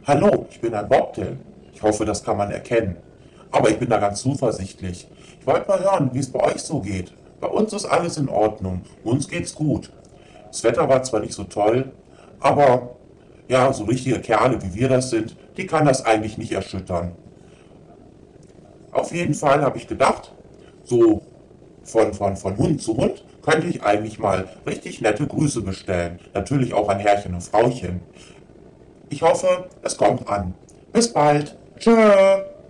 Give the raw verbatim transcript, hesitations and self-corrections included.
Hallo, ich bin ein Bobtail. Ich hoffe, das kann man erkennen. Aber ich bin da ganz zuversichtlich. Ich wollte mal hören, wie es bei euch so geht. Bei uns ist alles in Ordnung. Uns geht's gut. Das Wetter war zwar nicht so toll, aber ja, so richtige Kerle, wie wir das sind, die kann das eigentlich nicht erschüttern. Auf jeden Fall habe ich gedacht, so von, von, von Hund zu Hund könnte ich eigentlich mal richtig nette Grüße bestellen. Natürlich auch an Herrchen und Frauchen. Ich hoffe, es kommt an. Bis bald. Tschö.